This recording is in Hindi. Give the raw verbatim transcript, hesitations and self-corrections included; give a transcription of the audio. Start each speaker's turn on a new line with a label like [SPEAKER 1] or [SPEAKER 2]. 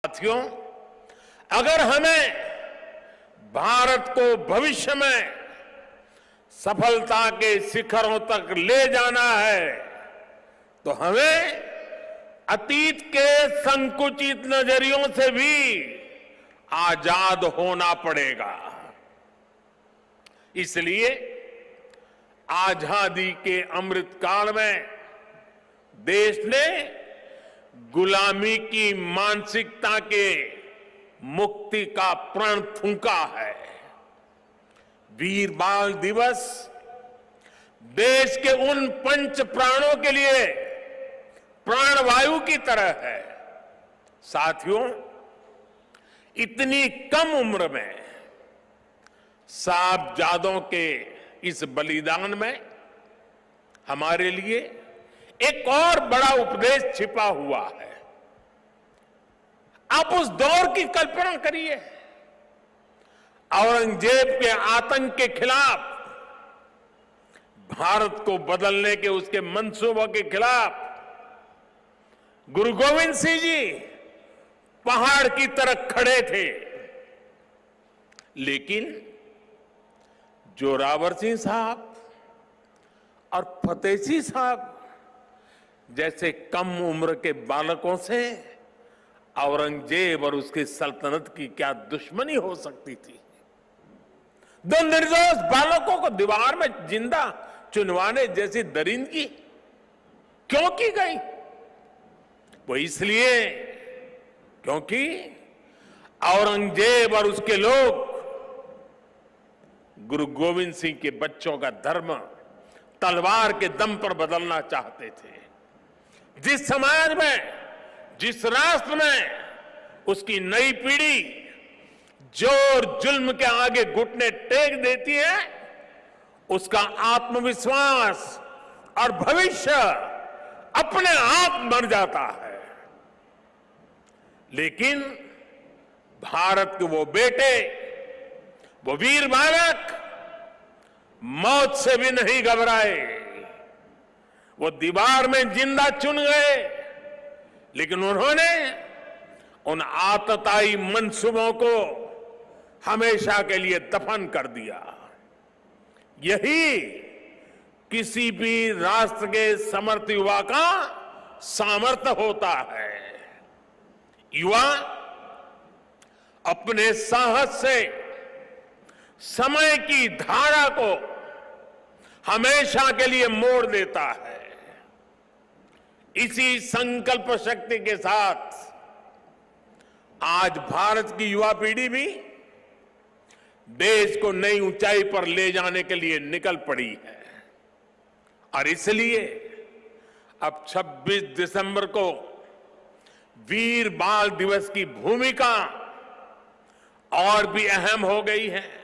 [SPEAKER 1] साथियों, अगर हमें भारत को भविष्य में सफलता के शिखरों तक ले जाना है तो हमें अतीत के संकुचित नजरियों से भी आजाद होना पड़ेगा। इसलिए आजादी के अमृत काल में देश ने गुलामी की मानसिकता के मुक्ति का प्रण फूंका है। वीर बाल दिवस देश के उन पंच प्राणों के लिए प्राणवायु की तरह है। साथियों, इतनी कम उम्र में साहबजादों के इस बलिदान में हमारे लिए एक और बड़ा उपदेश छिपा हुआ है। आप उस दौर की कल्पना करिए, औरंगजेब के आतंक के खिलाफ, भारत को बदलने के उसके मंसूबों के खिलाफ गुरु गोविंद सिंह जी पहाड़ की तरह खड़े थे, लेकिन जोरावर सिंह साहब और फतेह सिंह साहब जैसे कम उम्र के बालकों से औरंगजेब और उसकी सल्तनत की क्या दुश्मनी हो सकती थी। दो निर्दोष बालकों को दीवार में जिंदा चुनवाने जैसी दरिंदगी क्यों की गई? वो इसलिए क्योंकि औरंगजेब और उसके लोग गुरु गोविंद सिंह के बच्चों का धर्म तलवार के दम पर बदलना चाहते थे। जिस समाज में, जिस राष्ट्र में उसकी नई पीढ़ी जोर जुल्म के आगे घुटने टेक देती है, उसका आत्मविश्वास और भविष्य अपने आप मर जाता है। लेकिन भारत के वो बेटे, वो वीर बालक मौत से भी नहीं घबराए। वो दीवार में जिंदा चुन गए, लेकिन उन्होंने उन आतताई मंसूबों को हमेशा के लिए दफन कर दिया। यही किसी भी राष्ट्र के समर्थ युवा का सामर्थ्य होता है। युवा अपने साहस से समय की धारा को हमेशा के लिए मोड़ देता है। इसी संकल्प शक्ति के साथ आज भारत की युवा पीढ़ी भी देश को नई ऊंचाई पर ले जाने के लिए निकल पड़ी है। और इसलिए अब छब्बीस दिसंबर को वीर बाल दिवस की भूमिका और भी अहम हो गई है।